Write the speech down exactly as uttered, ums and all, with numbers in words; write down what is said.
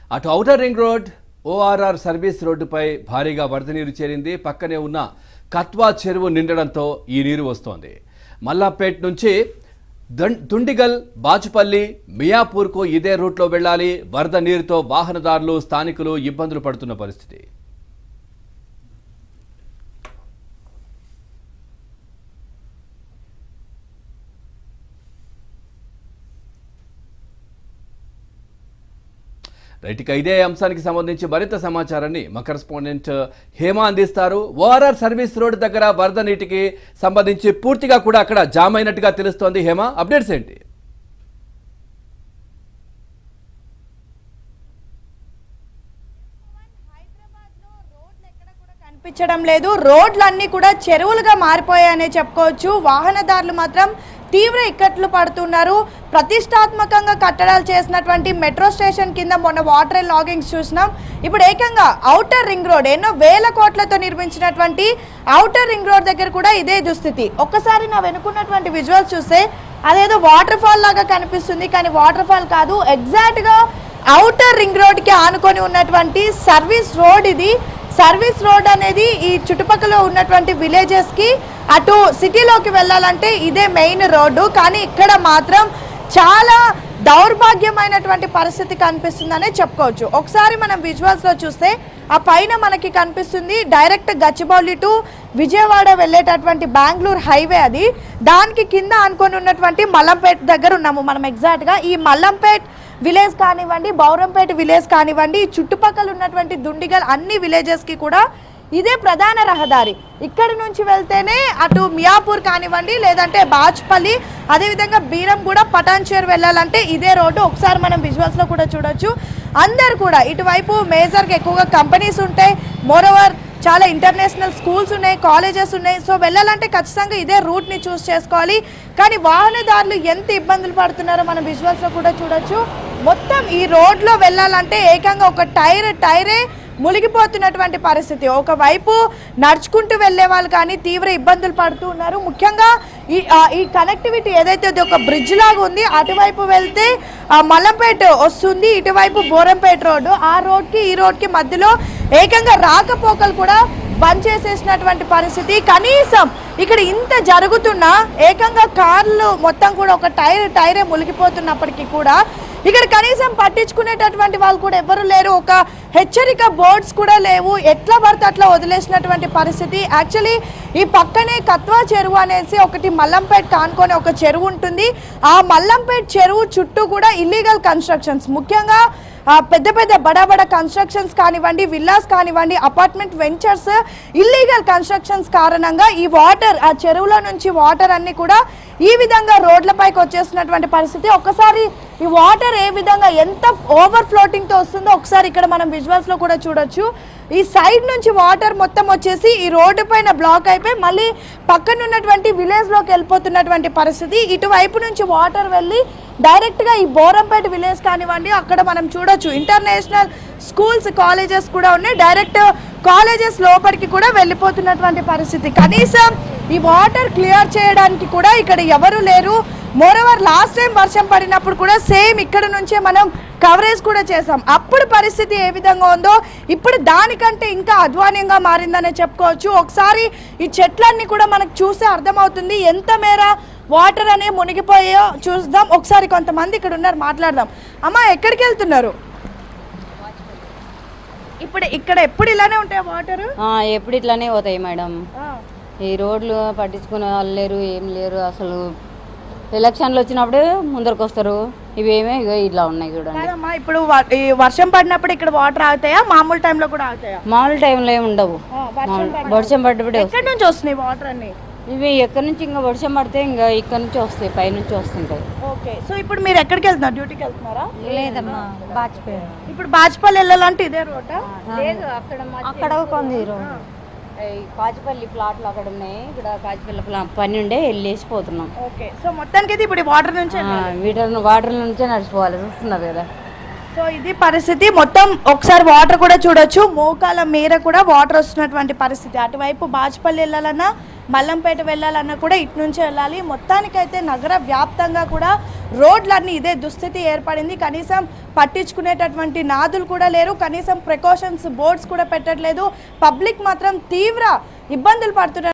అటు outer ring road ORR service రోడ్డుపై భారీగా వరద నీరు చేరింది. పక్కనే ఉన్న కత్వా చెరువు నిండడంతో ఈ నీరు వస్తోంది. మల్లాపేట్ నుంచి దుండిగల్, బాచుపల్లి, మియాపూర్కు ఇదే రూట్లో వెళ్లాలి. వరద నీరుతో వాహనదారులు, స్థానికులు ఇబ్బందులు పడుతున్న పరిస్థితి. రైట్, ఇక ఇదే అంశానికి సంబంధించి మరింత సమాచారాన్ని మా కరెస్పాండెంట్ హేమ అందిస్తారు. ఓఆర్ఆర్ సర్వీస్ రోడ్ దగ్గర వరద నీటికి సంబంధించి పూర్తిగా కూడా అక్కడ జామ్ అయినట్టుగా తెలుస్తోంది. హేమ, అప్డేట్స్ ఏంటి? కనిపించడం లేదు. రోడ్లన్నీ కూడా చెరువులుగా మారిపోయాయనే చెప్పుకోవచ్చు. వాహనదారులు మాత్రం తీవ్ర ఇక్కట్లు పడుతున్నారు. ప్రతిష్టాత్మకంగా కట్టడాలు చేసినటువంటి మెట్రో స్టేషన్ కింద మొన్న వాటర్ లాగింగ్స్ చూసినాం. ఇప్పుడు ఏకంగా ఔటర్ రింగ్ రోడ్, ఎన్నో వేల కోట్లతో నిర్మించినటువంటి ఔటర్ రింగ్ రోడ్ దగ్గర కూడా ఇదే దుస్థితి. ఒక్కసారి నా వెనుకున్నటువంటి విజువల్స్ చూస్తే అదేదో వాటర్ ఫాల్ లాగా కనిపిస్తుంది, కానీ వాటర్ ఫాల్ కాదు. ఎగ్జాక్ట్ గా ఔటర్ రింగ్ రోడ్ కి ఆనుకొని ఉన్నటువంటి సర్వీస్ రోడ్ ఇది. సర్వీస్ రోడ్ అనేది ఈ చుట్టుపక్కల ఉన్నటువంటి విలేజెస్ కి అటు సిటీలోకి వెళ్ళాలంటే ఇదే మెయిన్ రోడ్డు. కానీ ఇక్కడ మాత్రం చాలా దౌర్భాగ్యమైనటువంటి పరిస్థితి కనిపిస్తుందనే చెప్పుకోవచ్చు. ఒకసారి మనం విజువల్స్ లో చూస్తే ఆ పైన మనకి కనిపిస్తుంది డైరెక్ట్ గచ్చిబౌలి టు విజయవాడ వెళ్ళేటటువంటి బెంగళూరు హైవే. అది దానికి కింద అనుకొని ఉన్నటువంటి మల్లంపేట దగ్గర ఉన్నాము మనం. ఎగ్జాక్ట్ గా ఈ మల్లంపేట్ విలేజ్ కానివ్వండి, బౌరంపేట విలేజ్ కానివ్వండి, చుట్టుపక్కల ఉన్నటువంటి దుండిగల్ అన్ని విలేజెస్ కి కూడా ఇదే ప్రధాన రహదారి. ఇక్కడి నుంచి వెళ్తేనే అటు మియాపూర్ కానివ్వండి, లేదంటే బాచ్పల్లి, అదేవిధంగా బీరంగూడ, పటాన్చేరు వెళ్ళాలంటే ఇదే రోడ్డు. ఒకసారి మనం విజువల్స్ లో కూడా చూడొచ్చు. అందరు కూడా ఇటువైపు మేజర్గా ఎక్కువగా కంపెనీస్ ఉంటాయి. మోరోవర్ చాలా ఇంటర్నేషనల్ స్కూల్స్ ఉన్నాయి, కాలేజెస్ ఉన్నాయి. సో వెళ్ళాలంటే ఖచ్చితంగా ఇదే రూట్ని చూస్ చేసుకోవాలి. కానీ వాహనదారులు ఎంత ఇబ్బందులు పడుతున్నారో మనం విజువల్స్లో కూడా చూడొచ్చు. మొత్తం ఈ రోడ్లో వెళ్ళాలంటే ఏకంగా ఒక టైర్ టైరే మునిగిపోతున్నటువంటి పరిస్థితి. ఒకవైపు నడుచుకుంటూ వెళ్ళే వాళ్ళు కానీ తీవ్ర ఇబ్బందులు పడుతూ ఉన్నారు. ముఖ్యంగా ఈ ఈ కనెక్టివిటీ ఏదైతే ఒక బ్రిడ్జ్ లాగా ఉంది, అటువైపు వెళ్తే మల్లంపేట వస్తుంది, ఇటువైపు బోరంపేట రోడ్డు. ఆ రోడ్కి ఈ రోడ్కి మధ్యలో ఏకంగా రాకపోకలు కూడా బంద్ చేసేసినటువంటి పరిస్థితి. కనీసం ఇక్కడ ఇంత జరుగుతున్నా ఏకంగా కార్లు మొత్తం కూడా ఒక టైర్ టైరే మునిగిపోతున్నప్పటికీ కూడా ఇక్కడ కనీసం పట్టించుకునేటటువంటి వాళ్ళు కూడా ఎవరు లేరు. ఒక హెచ్చరిక బోర్డ్స్ కూడా లేవు. ఎట్లా పడితే అట్లా వదిలేసినటువంటి పరిస్థితి. యాక్చువల్లీ ఈ పక్కనే కత్వా చెరువు అనేసి ఒకటి మల్లంపేట కానుకొని ఒక చెరువు ఉంటుంది. ఆ మల్లంపేట చెరువు చుట్టూ కూడా ఇల్లీగల్ కన్స్ట్రక్షన్స్, ముఖ్యంగా పెద్ద పెద్ద బడా బడా కన్స్ట్రక్షన్స్ కానివ్వండి, విల్లాస్ కానివ్వండి, అపార్ట్మెంట్ వెంచర్స్, ఇల్లీగల్ కన్స్ట్రక్షన్స్ కారణంగా ఈ వాటర్, ఆ చెరువులో నుంచి వాటర్ అన్ని కూడా ఈ విధంగా రోడ్లపైకి వచ్చేసినటువంటి పరిస్థితి. ఒక్కసారి ఈ వాటర్ ఏ విధంగా ఎంత ఓవర్ ఫ్లోటింగ్తో వస్తుందో ఒకసారి ఇక్కడ మనం విజువల్స్లో కూడా చూడొచ్చు. ఈ సైడ్ నుంచి వాటర్ మొత్తం వచ్చేసి ఈ రోడ్డు పైన బ్లాక్ అయిపోయి మళ్ళీ పక్కన ఉన్నటువంటి విలేజ్లోకి వెళ్ళిపోతున్నటువంటి పరిస్థితి. ఇటువైపు నుంచి వాటర్ వెళ్ళి డైరెక్ట్గా ఈ బోరంపేట విలేజ్ కానివ్వండి, అక్కడ మనం చూడొచ్చు ఇంటర్నేషనల్ స్కూల్స్, కాలేజెస్ కూడా ఉన్నాయి. డైరెక్ట్ కాలేజెస్ లోపలికి కూడా వెళ్ళిపోతున్నటువంటి పరిస్థితి. కనీసం ఈ వాటర్ క్లియర్ చేయడానికి కూడా ఇక్కడ ఎవరు లేరు. మోరోవర్ లాస్ట్ టైం వర్షం పడినప్పుడు కూడా సేమ్ ఇక్కడ నుంచే మనం కవరేజ్ కూడా చేసాం. అప్పుడు పరిస్థితి ఏ విధంగా ఉందో ఇప్పుడు దానికంటే ఇంకా అధ్వానంగా మారిందనే చెప్పుకోవచ్చు. ఒకసారి ఈ చెట్లన్నీ కూడా మనకు చూస్తే అర్థమవుతుంది ఎంత మేర వాటర్ అనే మునిగిపోయాయో చూద్దాం. ఒకసారి కొంతమంది ఇక్కడ ఉన్నారు, మాట్లాడదాం. అమ్మా, ఎక్కడికి వెళ్తున్నారు? ఇప్పుడు ఇక్కడ ఎప్పుడు ఇలానే ఉంటాయి వాటర్? ఎప్పుడు ఇట్లానే పోతాయి మేడం. ఈ రోడ్లు పట్టించుకునే వాళ్ళు లేరు, ఏం లేరు. అసలు ఎలక్షన్లు వచ్చినప్పుడు ముందరకు వస్తారు. ఇవేమే ఇట్లా ఉన్నాయి చూడండి. ఇప్పుడు వర్షం పడినప్పుడు ఇక్కడ వాటర్ ఆగుతాయా? మామూలు టైంలో కూడా ఆగుతాయా? మామూలు టైంలో ఏమి ఉండవు. వర్షం పడ్డప్పుడు ఎక్కడి నుంచి వస్తున్నాయి వాటర్ అన్ని? ఇవి ఎక్కడి నుంచి ఇంకా వర్షం పడితే ఇంకా ఇక్కడ నుంచి వస్తాయి, పై నుంచి వస్తుంటాయి. ఓకే, సో ఇప్పుడు మీరు ఎక్కడికి వెళ్తున్నారు? డ్యూటీకి వెళ్తున్నారా? లేదమ్మా, బాచిపల్లి. ఇప్పుడు బాచిపల్లి వెళ్ళాలంటే ఇదే రోడ్డా? లేదు, అక్కడ అక్కడ కొంది రోడ్. కాచిపల్లి ప్లాట్లు అక్కడ ఉన్నాయి. ఇక్కడ కాచిపల్లి పని ఉండే వెళ్ళేసిపోతున్నాం. ఓకే, సో మొత్తానికి అయితే ఇప్పుడు వాటర్ నుంచి వీటర్ వాటర్ నుంచే నడిచిపోవాలి. చూస్తున్నారు కదా. సో ఇది పరిస్థితి మొత్తం. ఒకసారి వాటర్ కూడా చూడొచ్చు, మోకాల మేర కూడా వాటర్ వస్తున్నటువంటి పరిస్థితి. అటువైపు బాజ్పల్లి వెళ్ళాలన్నా మల్లంపేట వెళ్ళాలన్నా కూడా ఇటు నుంచే వెళ్ళాలి. మొత్తానికైతే నగర వ్యాప్తంగా కూడా రోడ్లన్నీ ఇదే దుస్థితి ఏర్పడింది. కనీసం పట్టించుకునేటటువంటి నాదులు కూడా లేరు, కనీసం ప్రికాషన్స్ బోర్డ్స్ కూడా పెట్టట్లేదు. పబ్లిక్ మాత్రం తీవ్ర ఇబ్బందులు పడుతున్నారు.